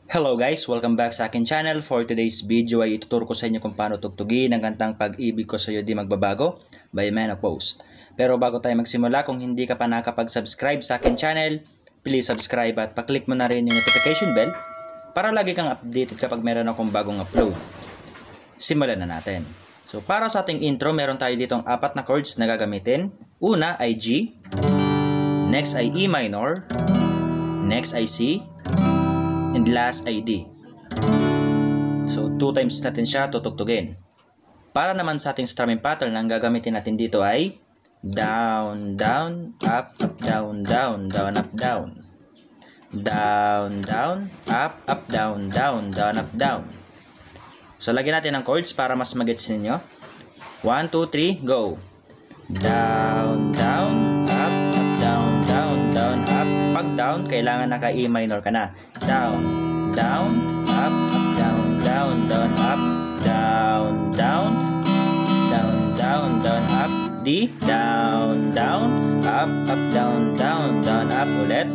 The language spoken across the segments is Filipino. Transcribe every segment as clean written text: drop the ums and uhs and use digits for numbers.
Hello guys! Welcome back sa akin channel. For today's video ay ituturo ko sa inyo kung paano tugtugin ang kantang Pag-ibig ko sa'yo di magbabago by Menopause. Pero bago tayo magsimula, kung hindi ka pa nakapag-subscribe sa akin channel, please subscribe at paklik mo na rin yung notification bell para lagi kang updated kapag meron akong bagong upload. Simulan na natin. So para sa ating intro, meron tayo ditong 4 na chords na gagamitin. Una ay G, next ay E minor, next ay C, and last ay D. So 2 times natin siya tutugtugin. Para naman sa ating strumming pattern, ang gagamitin natin dito ay down, down, up, up, down, down, down, up, down. Down, down, up, down, down, down, up, down. So lagyan natin ng chords para mas magets ninyo. 1, 2, 3, go. Down, down, up, down, down, down, up. Pag down, kailangan naka E minor ka na. Down, down, up, down, down, down, up, down, down, down, down, down, up. D, down, down, up, down, down, down, up. Ulit.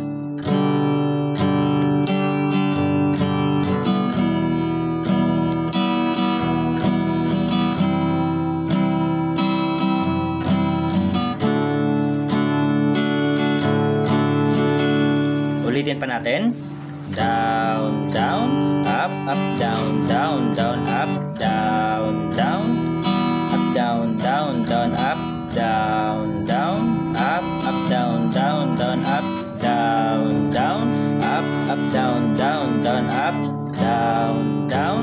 Ulitin pa natin. Down, down, up, down, down, down, up, down, down, down, down, down, up, down, down, up, down, down, down, up, down, down, up, down, down, down, up, down, down.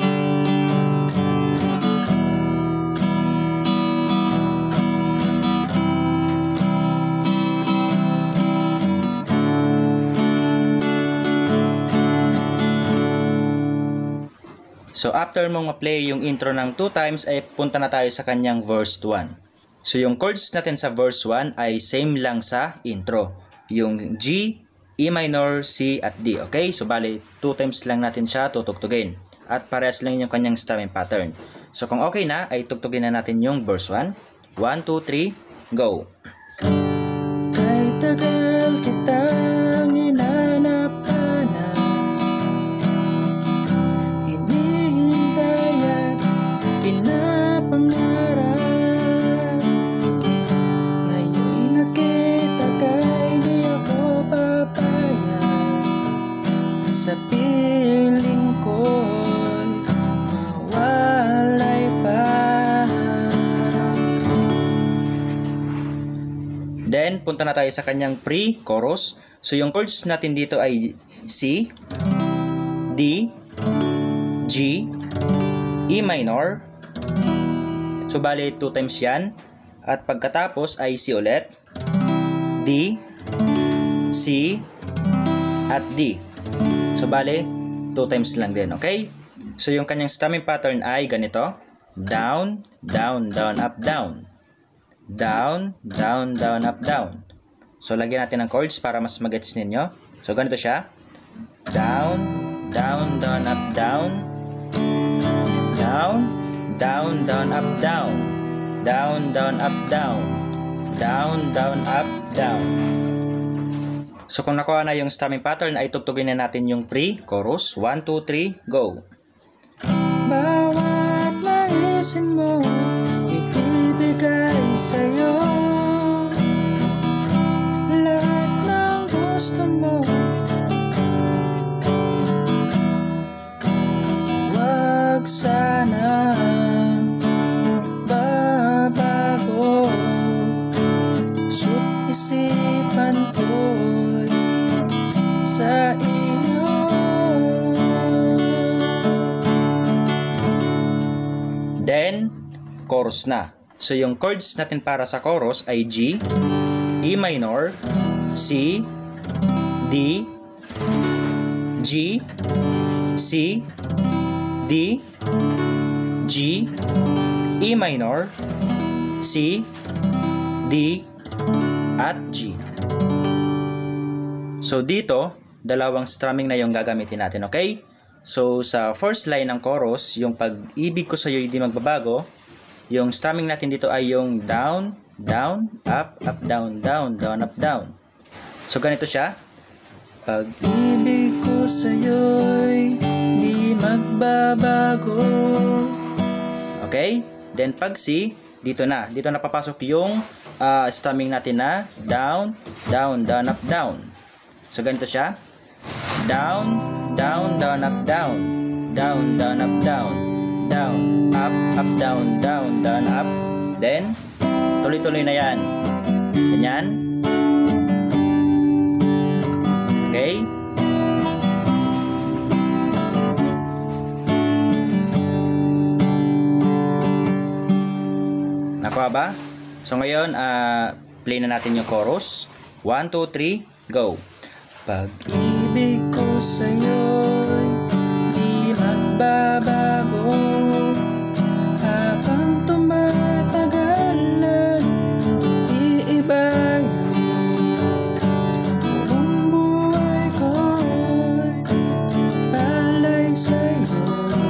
So after mong ma-play yung intro ng 2 times ay punta na tayo sa kanyang verse 1. So yung chords natin sa verse 1 ay same lang sa intro. Yung G, E minor, C at D. Okay? So bali 2 times lang natin siya tutugtugin. At parehas lang yung kanyang strumming pattern. So kung okay na ay tugtugin na natin yung verse 1. 1, 2, 3, go! Kay tagal kitang hinanap. Sa piling ko'y mawalay pa. Then, punta na tayo sa kanyang pre-chorus. So, yung chords natin dito ay C, D, G, E minor. So, bali 2 times yan. At pagkatapos ay C ulit, D, C, at D. So, bale, 2 times lang din, okay? So, yung kanyang strumming pattern ay ganito. Down, down, down, up, down. Down, down, down, up, down. So, lagyan natin ng chords para mas magets ninyo. So, ganito siya. Down, down, down, up, down. Down, down, down, up, down. Down, down, up, down. Down, down, up, down. So kung nakuha na yung strumming pattern ay tugtugin na natin yung pre-chorus. 1, 2, 3, go! Bawat naisin mo ibibigay sa'yo, lahat ng gusto mo, wag sana babago, su't isipan ko sa inyo. Then, chorus na. So, yung chords natin para sa chorus ay G, E minor, C, D, G, C, D, G, E minor, C, D, at G. So, dito, dalawang strumming na yung gagamitin natin, okay? So, sa first line ng chorus, yung pag-ibig ko sa'yo hindi magbabago, yung strumming natin dito ay yung down, down, up, down, down, down, up, down. So, ganito siya. Pag-ibig ko sa'yo'y magbabago. Okay? Then pag C, dito na papasok yung strumming natin na down, down, down, up, down. So ganito siya. Down, down, down, up, down. Down, down, up, down. Down, up, up, down, down, down, up. Then, tuloy-tuloy na yan. Ganyan. Okay? Nakuha ba? So ngayon, play na natin yung chorus. 1, 2, 3, go! Pag-ibig ko sa'yo'y di magbabago, habang tumatagal na iiba yun. Buong buhay ko'y palay sa'yo,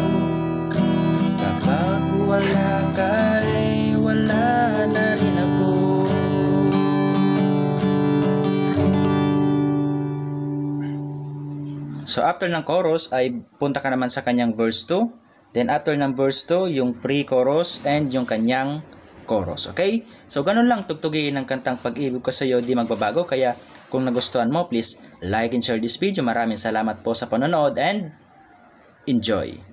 kapag wala ka'y wala na rin ako. So after ng chorus ay punta ka naman sa kanyang verse 2. Then after ng verse 2, yung pre-chorus and yung kanyang chorus. Okay? So ganun lang tugtugin ng kantang Pag-ibig ko sa'yo di magbabago. Kaya kung nagustuhan mo, please like and share this video. Maraming salamat po sa panonood and enjoy!